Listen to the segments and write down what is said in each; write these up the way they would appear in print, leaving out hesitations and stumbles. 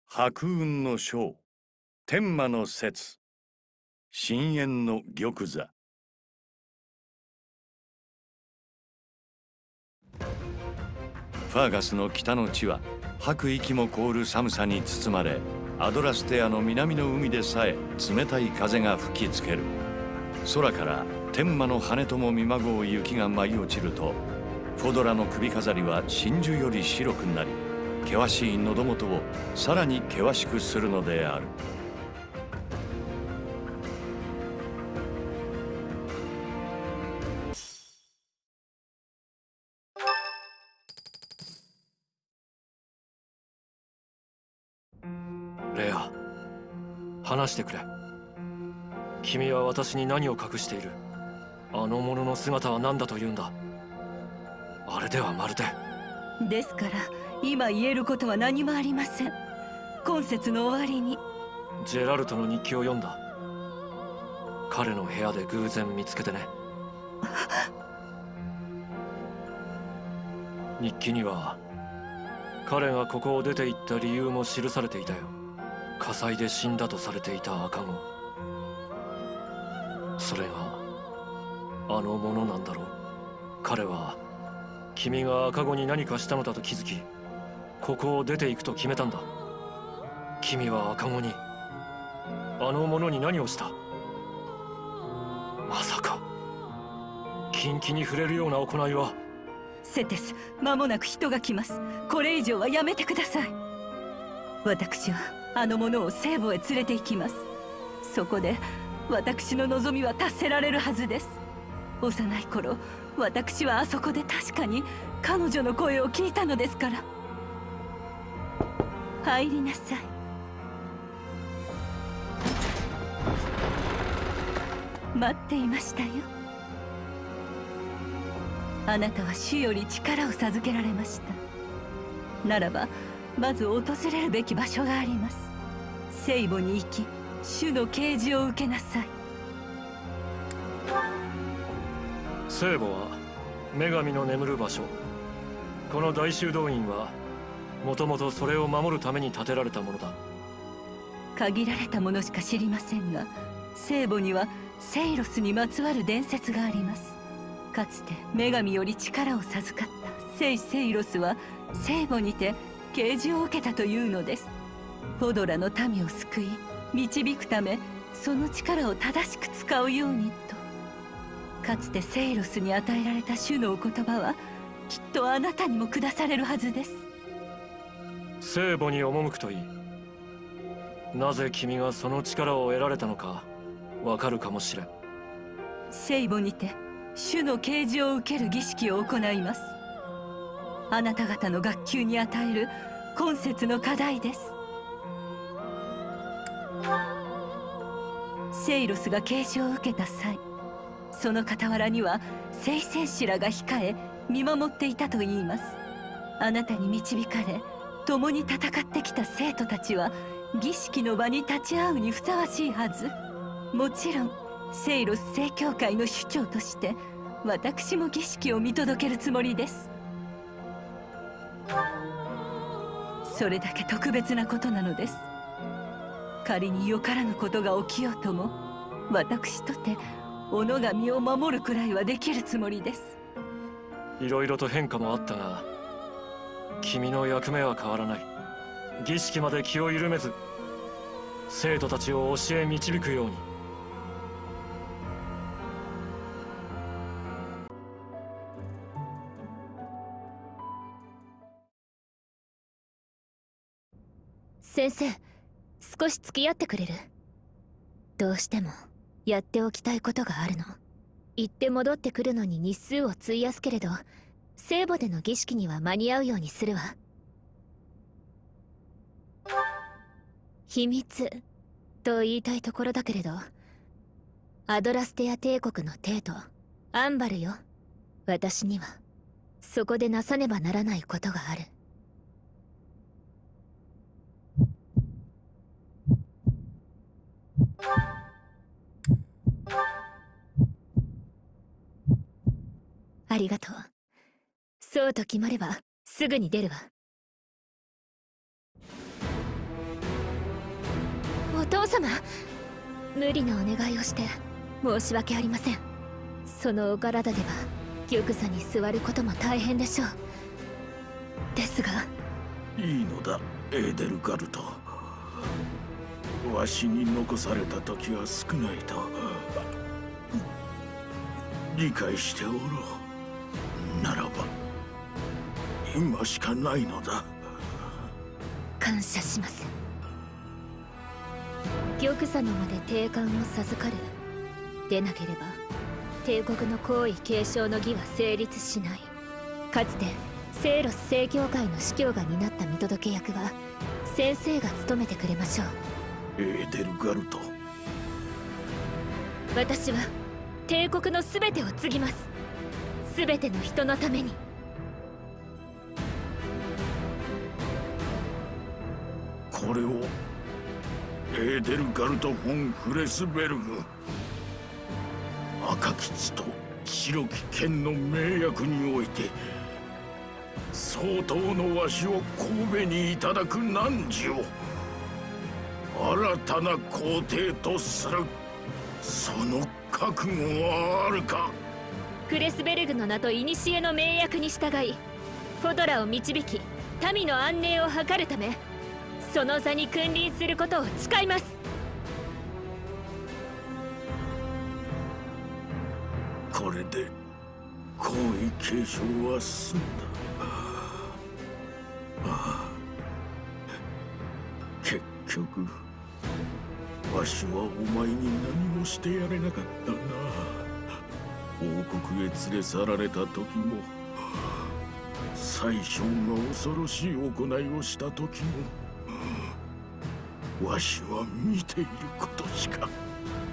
白雲の章、天魔の説、深淵の玉座。ファーガスの北の地は吐く息も凍る寒さに包まれ、アドラステアの南の海でさえ冷たい風が吹きつける。空から天魔の羽とも見まごう雪が舞い落ちると、フォドラの首飾りは真珠より白くなり、険しい喉元をさらに険しくするのである。 レア、話してくれ。君は私に何を隠している？あの者の姿は何だというんだ？あれではまるで。 ですから今言えることは何もありません。今節の終わりにジェラルトの日記を読んだ。彼の部屋で偶然見つけてね。日記には彼がここを出て行った理由も記されていたよ。火災で死んだとされていた赤子、それがあの者なんだろう。彼は君が赤子に何かしたのだと気づき、ここを出て行くと決めたんだ。君は赤子に、あの者に何をした？まさか禁忌に触れるような行いは。 セテス、間もなく人が来ます。これ以上はやめてください。私はあの者を聖母へ連れて行きます。そこで私の望みは達せられるはずです。幼い頃、私はあそこで確かに彼女の声を聞いたのですから。入りなさい。待っていましたよ。あなたは主より力を授けられました。ならばまず訪れるべき場所があります。聖母に行き、主の啓示を受けなさい。 聖母は女神の眠る場所。この大修道院はもともとそれを守るために建てられたものだ。 限られたものしか知りませんが、聖母にはセイロスにまつわる伝説があります。かつて女神より力を授かった聖セイロスは聖母にて啓示を受けたというのです。フォドラの民を救い導くため、その力を正しく使うようにと。かつてセイロスに与えられた主のお言葉はきっとあなたにも下されるはずです。 聖母に赴くといい。なぜ君がその力を得られたのかわかるかもしれん。 聖母にて主の啓示を受ける儀式を行います。あなた方の学級に与える今節の課題です。セイロスが啓示を受けた際、その傍らには聖戦士らが控え見守っていたといいます。あなたに導かれ共に戦ってきた生徒たちは儀式の場に立ち会うにふさわしいはず。もちろんセイロス正教会の首長として私も儀式を見届けるつもりです。それだけ特別なことなのです。仮によからぬことが起きようとも、私とてお野神を守るくらいはできるつもりです。 いろいろと変化もあったが、君の役目は変わらない。儀式まで気を緩めず、生徒たちを教え導くように。 先生、少し付き合ってくれる？どうしてもやっておきたいことがあるの。行って戻ってくるのに日数を費やすけれど、聖母での儀式には間に合うようにするわ。秘密と言いたいところだけれど、アドラステア帝国の帝都アンバルよ。私にはそこでなさねばならないことがある。ありがとう。そうと決まればすぐに出るわ。 父様、無理なお願いをして申し訳ありません。そのお体では玉座に座ることも大変でしょう。ですがいいのだ、エーデルガルト。わしに残された時は少ないと理解しておろう。ならば今しかないのだ。 感謝します。玉座の間で定冠を授かる。でなければ帝国の皇位継承の儀は成立しない。かつてセイロス正教会の司教が担った見届け役は先生が務めてくれましょう。 エーデルガルト、 私は帝国の全てを継ぎます。全ての人のために。 これをエーデルガルト・フォン・フレスベルグ、赤き血と白き剣の名役において相当のわしを神戸にいただく汝を新たな皇帝とする、その覚悟はあるか。 フレスベルグの名と古の名役に従いフォドラを導き民の安寧を図るためその座に君臨することを誓います。 これで皇位継承は済んだ。結局わしはお前に何もしてやれなかったな。王国へ連れ去られた時も、宰相が恐ろしい行いをした時も、わしは見ていることしか。 も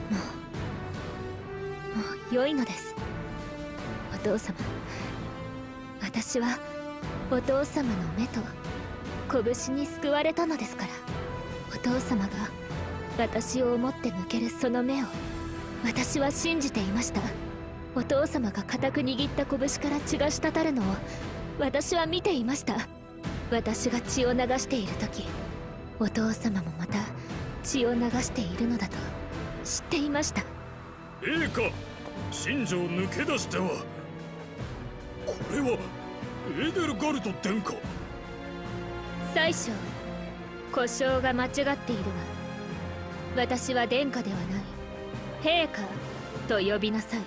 う良いのです。お父様、私はお父様の目と拳に救われたのですから。お父様が私を思って向けるその目を私は信じていました。お父様が固く握った拳から血が滴るのを私は見ていました。私が血を流している時、お父様もまた血を流しているのだと知っていました。 陛下、信条を抜け出しては。これはエーデルガルト殿下。 宰相、故障が間違っているわ。私は殿下ではない陛下と呼びなさい。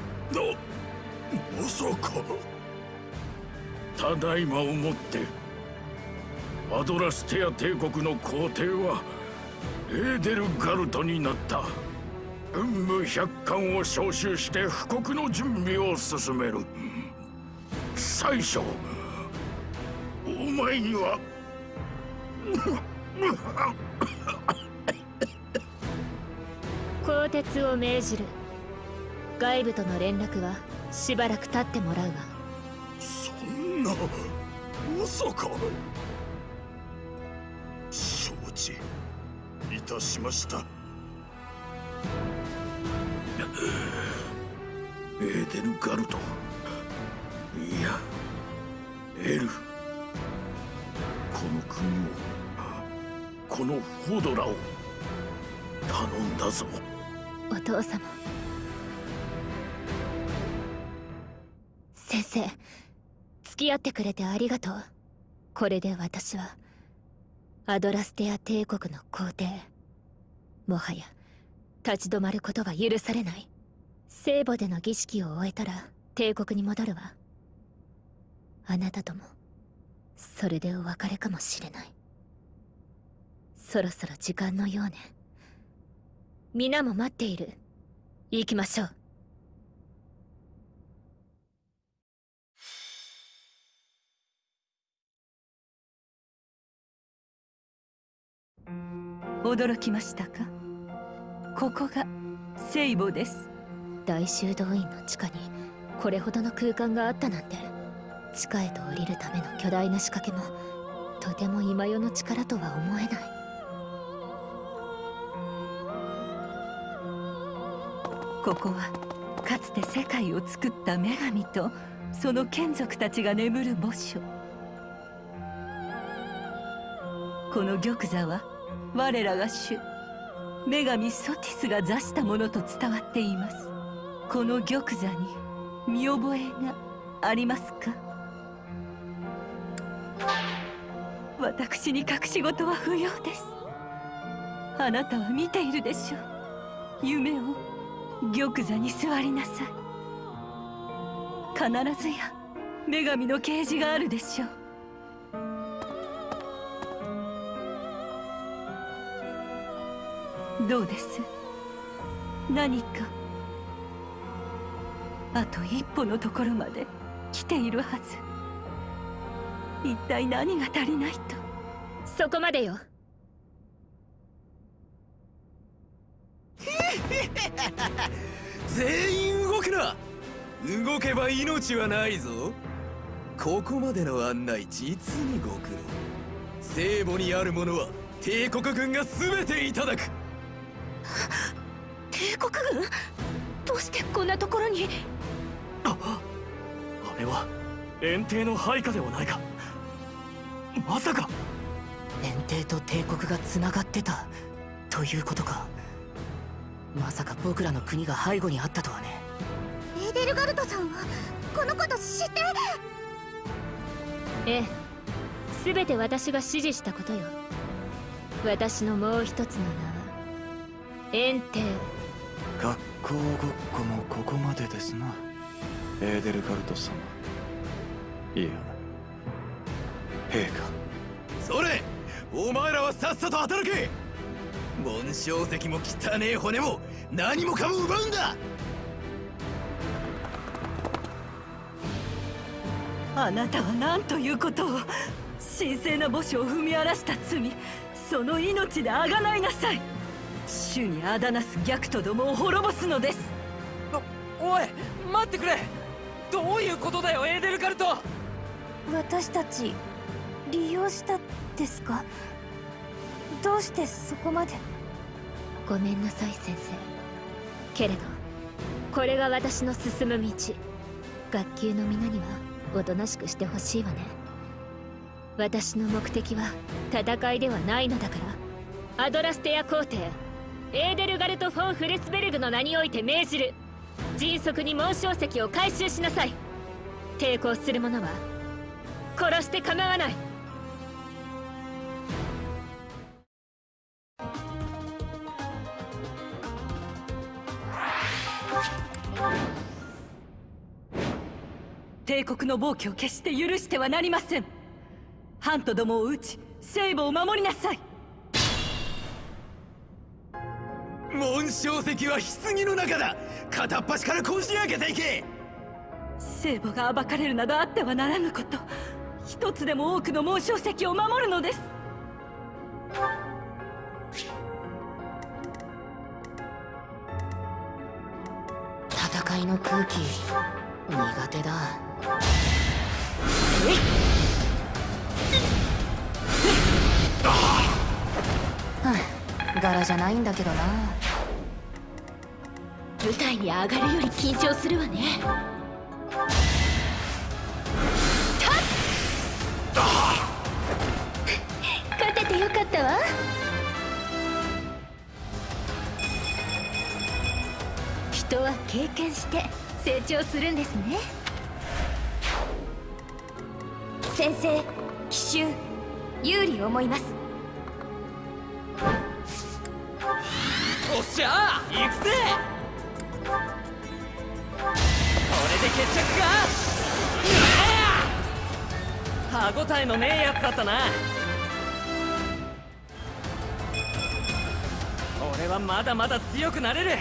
まさか。ただいまをもってアドラステア帝国の皇帝はエーデルガルトになった。運武百官を召集して布告の準備を進める。宰相、お前には更迭を命じる。外部との連絡はしばらく経ってもらうわ。 そんな、まさか。承知いたしました。エーデルガルト、いやエル、この国を、このフォドラを頼んだぞ。 お父様、先生、付き合ってくれてありがとう。これで私はアドラステア帝国の皇帝、もはや立ち止まることは許されない。聖母での儀式を終えたら帝国に戻るわ。あなたともそれでお別れかもしれない。そろそろ時間のようね。皆も待っている。行きましょう。 驚きましたか。ここが聖母です。 大修道院の地下にこれほどの空間があったなんて。地下へと降りるための巨大な仕掛けもとても今世の力とは思えない。 ここはかつて世界を作った女神とその眷属たちが眠る墓所。この玉座は我らが主女神ソティスが座したものと伝わっています。この玉座に見覚えがありますか？私に隠し事は不要です。あなたは見ているでしょう。夢を玉座に座りなさい。必ずや女神の啓示があるでしょう。どうです？何かあと一歩のところまで来ているはず。一体何が足りないと？ そこまでよ。 全員動くな。動けば命はないぞ。ここまでの案内実にご苦労。聖母にあるものは帝国軍が全ていただく。 帝国軍？どうしてこんなところに？ あれは炎帝の配下ではないか。まさか炎帝と帝国がつながってたということか。まさか僕らの国が背後にあったとはね。 エーデルガルトさんはこのこと知って？ええ、全て私が指示したことよ。私のもう一つの名は炎帝。 学校ごっこもここまでですな、エーデルガルト様。いや、陛下。 それ、お前らはさっさと働け。紋章石も汚ねえ骨も何もかも奪うんだ。 あなたは何ということを。神聖な墓所を踏み荒らした罪、その命であがないなさい。主にあだなす逆徒どもを滅ぼすのです。 おい、待ってくれ。どういうことだよ、エーデルガルト。 私たち利用したですか？どうしてそこまで？ごめんなさい先生。けれどこれが私の進む道。学級の皆にはおとなしくしてほしいわね。私の目的は戦いではないのだから。アドラステア皇帝エーデルガルト・フォン・フレスベルグの名において命じる。迅速に紋章石を回収しなさい。抵抗する者は殺して構わない。 帝国の暴挙を決して許してはなりません。ハントどもを討ち聖母を守りなさい。 紋章石は棺の中だ。片っ端からこじ開けていけ。 聖母が暴かれるなどあってはならぬこと。一つでも多くの紋章石を守るのです。 戦いの空気苦手だ。柄じゃないんだけどな。 舞台に上がるより緊張するわね。勝ててよかったわ。人は経験して成長するんですね。先生、奇襲有利思います。 おっしゃー、行くぜ。これで決着か。歯応えのねえやつだったな。俺はまだまだ強くなれる。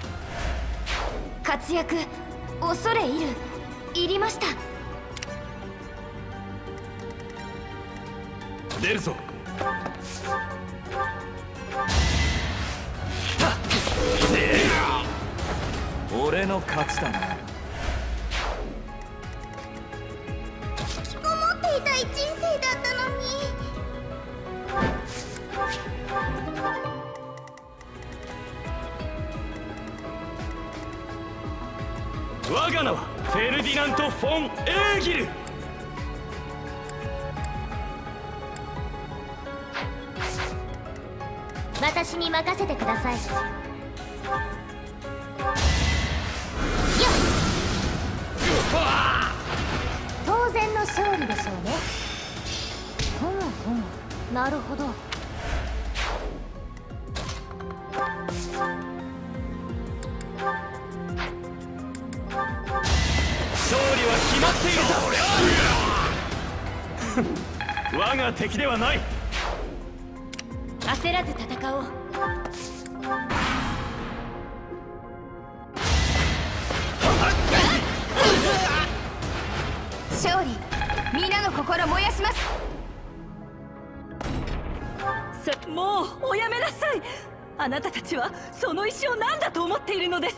活躍恐れ入る。いりました。 出るぞ。 俺の勝ちだな。 思っていたい人生だったのに。 我が名はフェルディナント・フォン・エーギル。 私に任せてください。よっ、当然の勝利でしょうね。なるほど。 勝利は決まっているぞ。我が敵ではない。 焦らず戦おう。勝利、皆の心燃やします。 もうおやめなさい。あなたたちはその石を何だと思っているのです。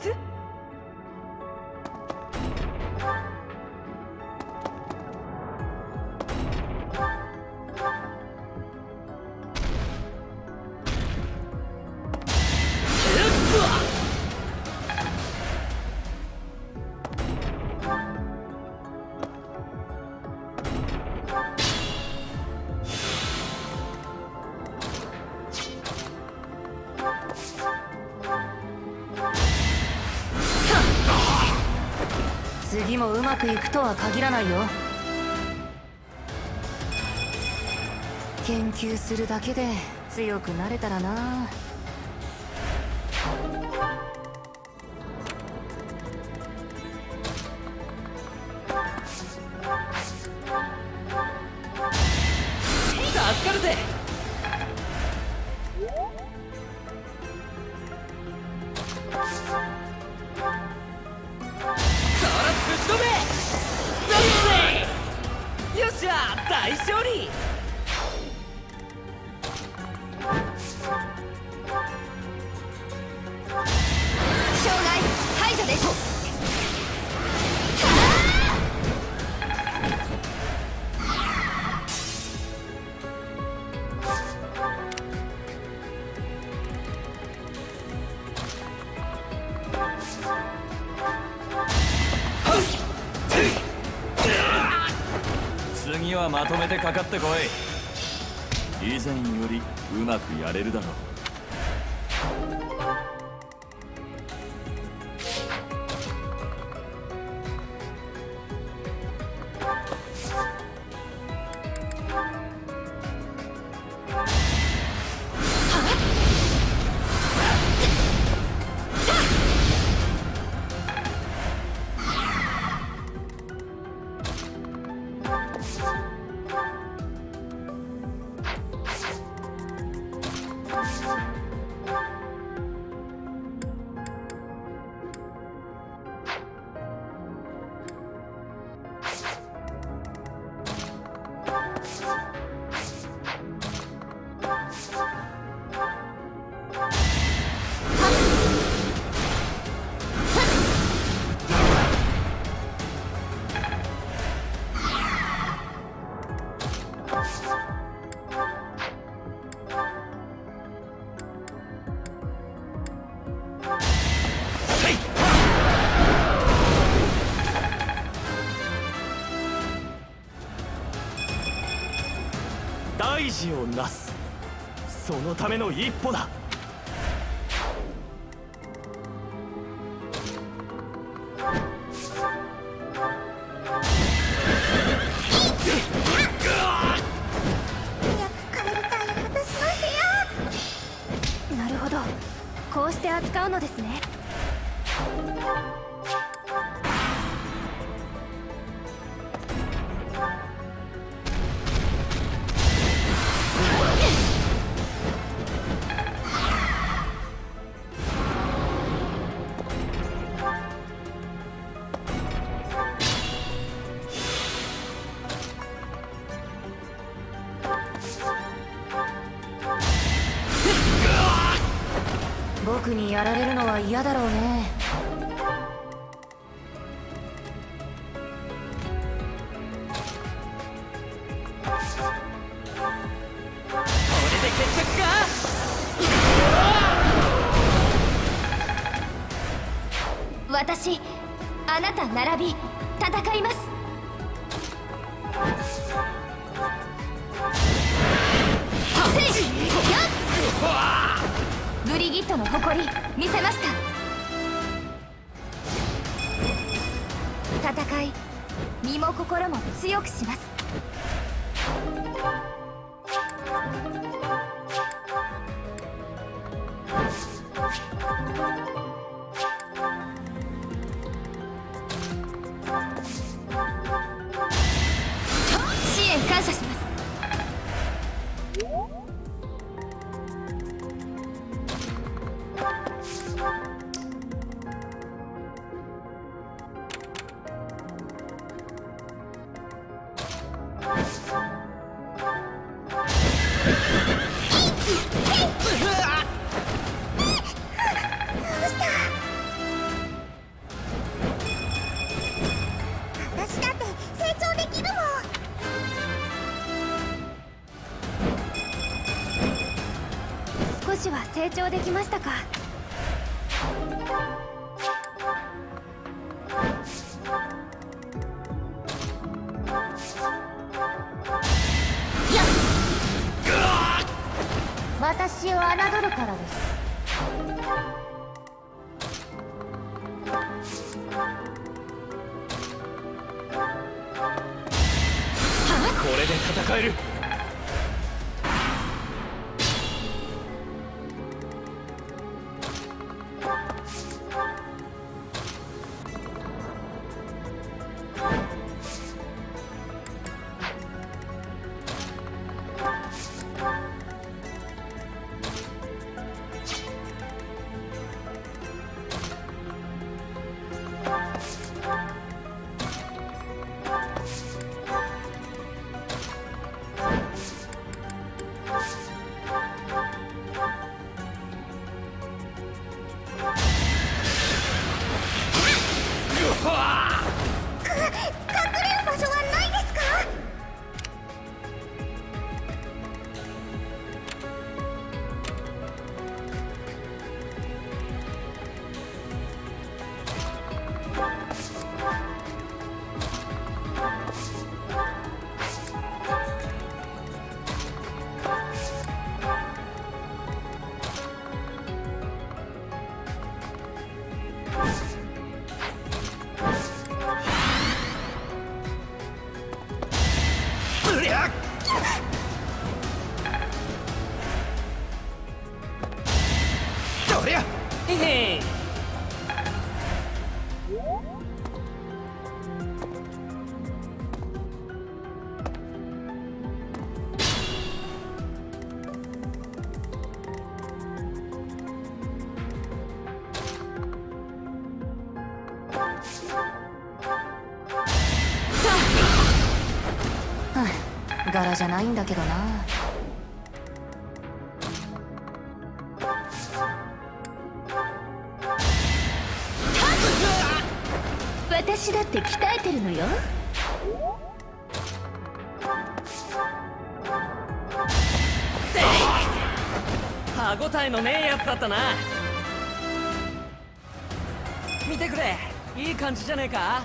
次もうまくいくとは限らないよ。研究するだけで強くなれたらな。 助かるぜ。ぶち止め。よっしゃ、大勝利。 障害排除です。 次はまとめてかかってこい。以前よりうまくやれるだろう。 大事をなす、そのための一歩だ。 なるほど、こうして扱うのですね。 僕にやられるのは嫌だろうね。 これで決着か。 私、あなた並び戦います。せいやっリギットの誇り見せました。戦い身も心も強くします。支援感謝します。 私だって成長できるもん。 少しは成長できましたか。 私を侮るからです。 これで戦える。 柄じゃないんだけどな。 私だって鍛えてるのよ。 歯ごたえのねえやつだったな。見てくれ、いい感じじゃねえか。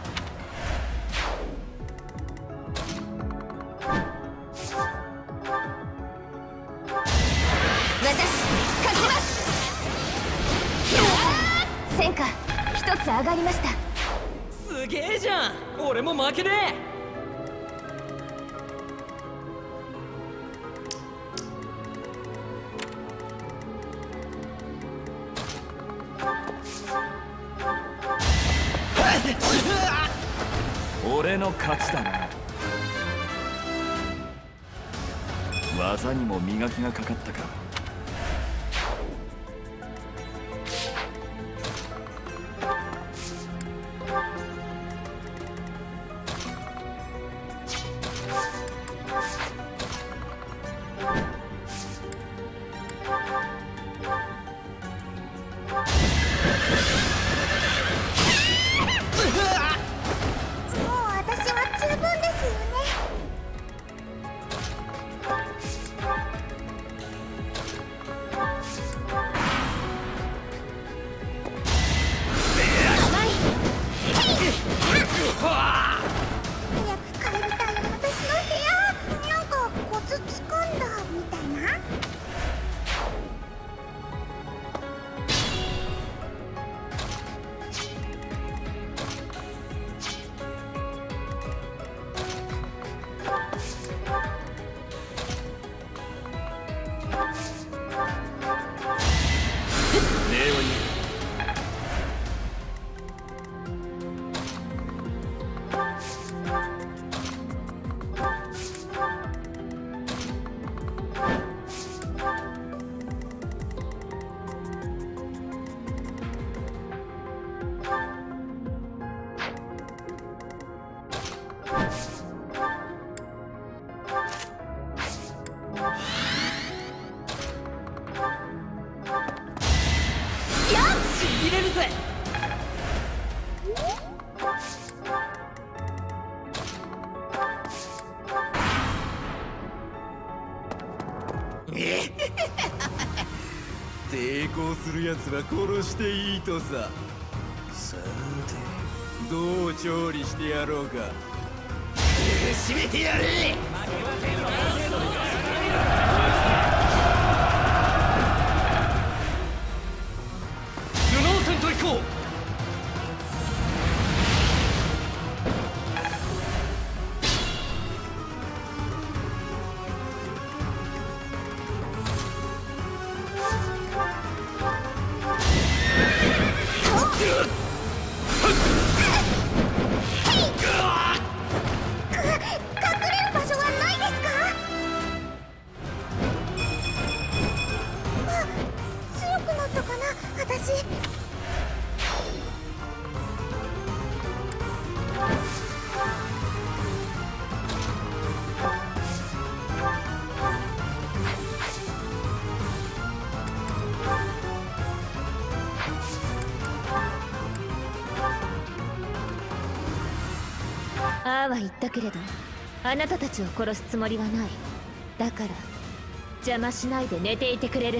戦果一つ上がりました。 すげえじゃん、俺も負けねえ。 俺の勝ちだな。技にも磨きがかかったか。 入れるぜ。 抵抗するやつは殺していいとさ。さてどう調理してやろうか。締めてやれ。 頭脳戦と行こう。 ああは言ったけれど、あなたたちを殺すつもりはない。だから邪魔しないで寝ていてくれる？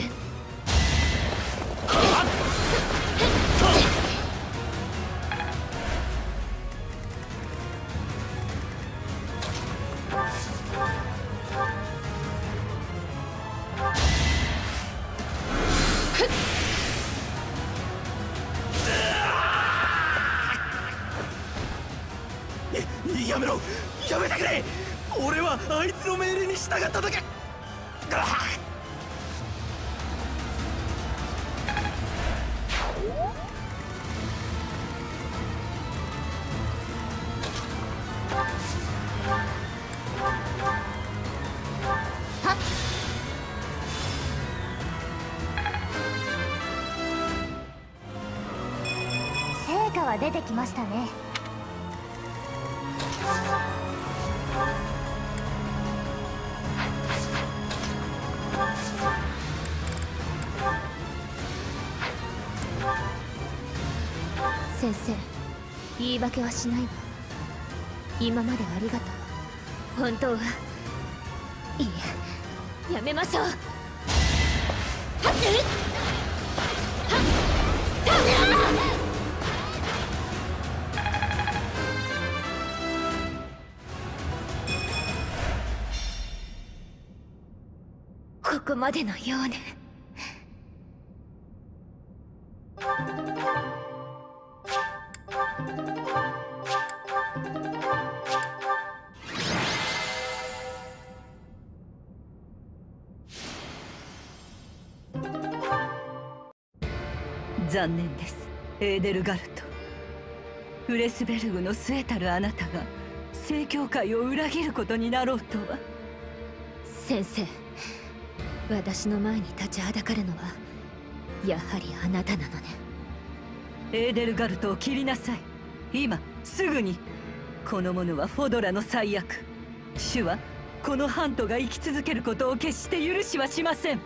やめろ、やめてくれ。俺はあいつの命令に従っただけ。 成果は出てきましたね。 先生、言い訳はしないわ。今までありがとう。本当は。いいえ、やめましょう。はっここまでのようね。 残念です、エーデルガルト。フレスベルグの末たるあなたが聖教会を裏切ることになろうとは。 先生、私の前に立ちはだかるのはやはりあなたなのね。 エーデルガルトを切りなさい、今すぐに。この者はフォドラの最悪。主はこのハントが生き続けることを決して許しはしません。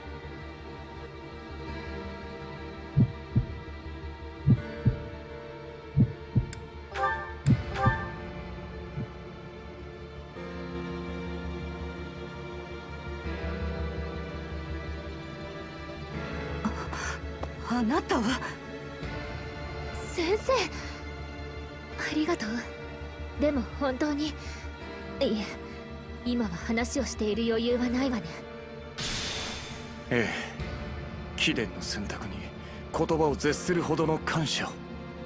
あなたは。 先生、ありがとう。でも本当に、いえ、今は話をしている余裕はないわね。 ええ、貴殿の選択に言葉を絶するほどの感謝を。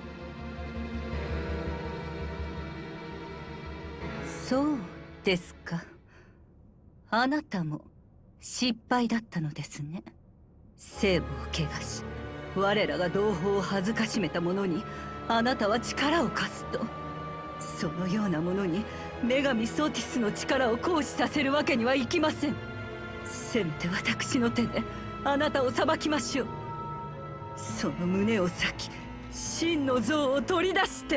そうですか。あなたも失敗だったのですね。聖母を汚し、我らが同胞を恥ずかしめた者にあなたは力を貸すと。そのような者に女神ソティスの力を行使させるわけにはいきません。せめて私の手であなたを裁きましょう。その胸を裂き、真の像を取り出して。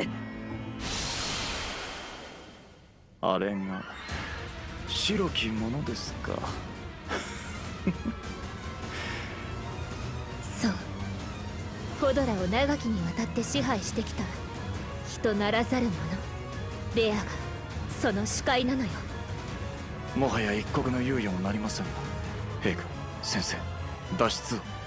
あれが白きものですか。 そう、フコドラを長きにわたって支配してきた人ならざる者レアがその主械なのよ。 もはや一刻の猶予もなりませんな。陛下、先生、脱出を。